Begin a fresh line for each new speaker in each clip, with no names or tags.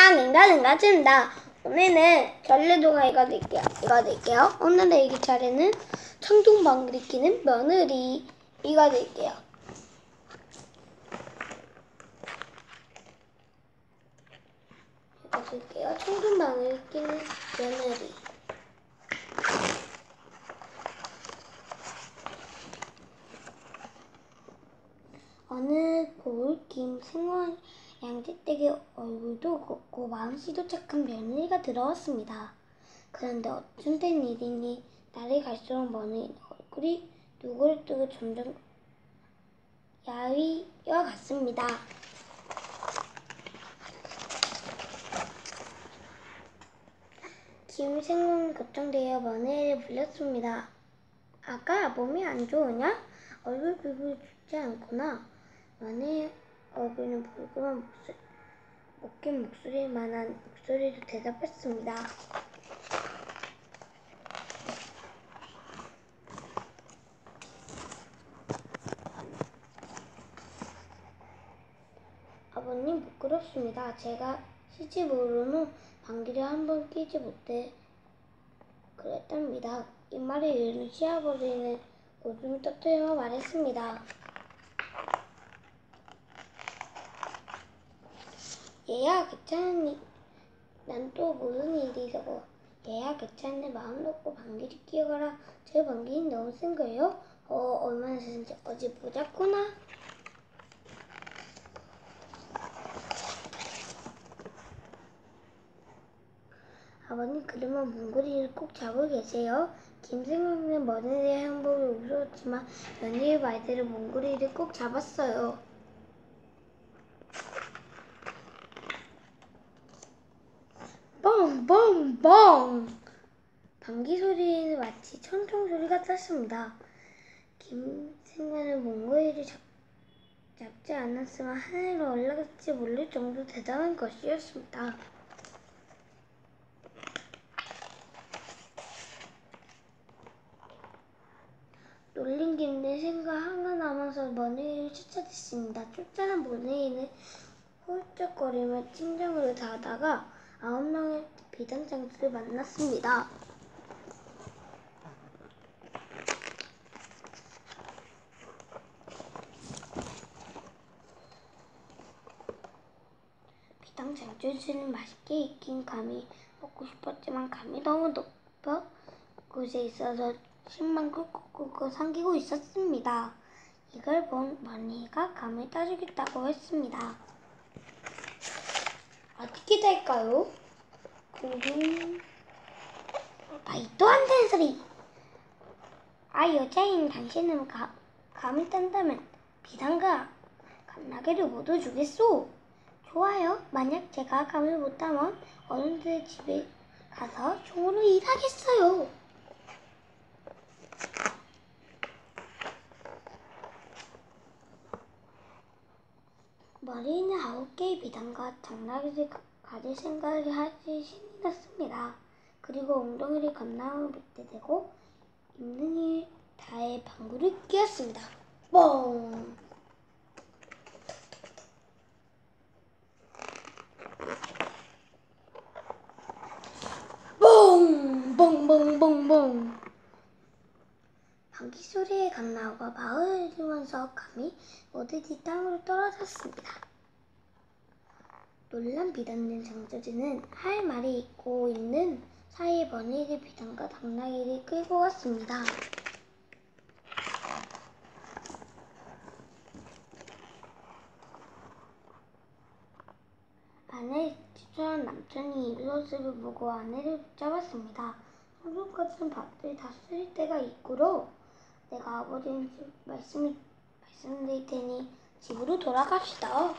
낸다. 오늘은 전래동화 읽어드릴게요. 오늘의 읽기 차례는 청동방귀를 끼는 며느리 읽어드릴게요. 청동방귀를 끼는 며느리. 어느 볼 김생원 양재댁의 얼굴도 곱고 마음씨도 착한 며느리가 들어왔습니다. 그런데 어쩜 된 일이니 날이 갈수록 며느리 얼굴이 누글누글 점점 야위어 갔습니다. 김생원은 걱정되어 며느리를 불렀습니다. 아가, 몸이 안 좋으냐? 얼굴 피부 좋지 않구나. 며느리 얼굴은 붉은 목긴 목소리만한 목소리로 대답했습니다. 아버님, 부끄럽습니다. 제가 시집 오른 후 방귀를 한 번 끼지 못해 그랬답니다. 이 말을 들은 시아버지는 오줌을 터뜨리며 말했습니다. 얘야, 괜찮니? 난 또 무슨 일이 있어? 얘야, 괜찮은데 마음 놓고 방귀를 끼워가라. 저 방귀는 너무 센 거예요? 얼마나 센지 어디 보자꾸나. 아버님, 그러면 문고리를 꼭 잡고 계세요. 김생원은 며느리의 행복에 웃었지만 며느리의 말대로 문고리를 꼭 잡았어요. 뻥뻥뻥! 방귀 소리는 마치 천둥 소리 같았습니다. 김생원은 문고리를 잡지 않았으면 하늘로 올라갈지 모를 정도 대단한 것이었습니다. 놀린 김에 생각 하나 남아서 며느리를 쫓아냈습니다. 쫓아난 며느리는 홀쭉거리며 침정으로 가다가 9명의 비단장들을 만났습니다. 비단장들은 맛있게 익힌 감이 먹고 싶었지만 감이 너무 높아 곳에 있어서 침만 꿀꺽꿀꺽 삼키고 있었습니다. 이걸 본 며느리가 감을 따주겠다고 했습니다. 어떻게 될까요? 말도 안 되는 소리! 여자인 당신은 감을 딴다면 비단과 감나귀를 모두 주겠소. 좋아요. 만약 제가 감을 못 따면 어른들 집에 가서 종으로 일하겠어요. 머리는 9개의 비단과 당나귀를 가질 생각을 하지 신이 났습니다. 그리고 엉덩이를 감나무 밑에 대고 있는 힘을 다해 방귀를 뀌었습니다. 뻥! 뻥! 뻥뻥뻥뻥! 방귀 소리에 감나무가 마을을 이루면서 감이 모두들 땅으로 떨어졌습니다. 놀란 비단된 장조지는 할 말이 있고 있는 사이에 며느리를 비단과 당나귀를 끌고 갔습니다. 아내를 집중한 남편이 이 모습을 보고 아내를 붙잡았습니다. 청소까지는 밥들이 다 쓰릴 때가 있고로 내가 아버지는 말씀드릴 테니 집으로 돌아갑시다.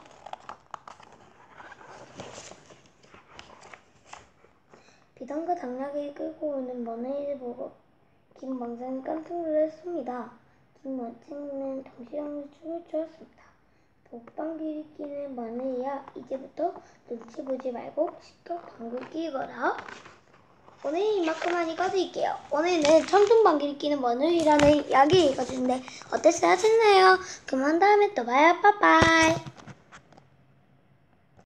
비단과 당나귀를 끌고 오는 며느리를 보고 김망자는 깜짝 놀랐습니다. 김원창은 정신없는 춤을 추었습니다. 복방귀를 끼는 며느리야, 이제부터 눈치 보지 말고 실컷 방귀 끼거라. 오늘 이만큼만 읽어드릴게요. 오늘은 청동방귀를 끼는 며느리라는 이야기 읽어주는데 어땠어요? 재밌나요? 그럼 다음에 또 봐요. 빠빠이.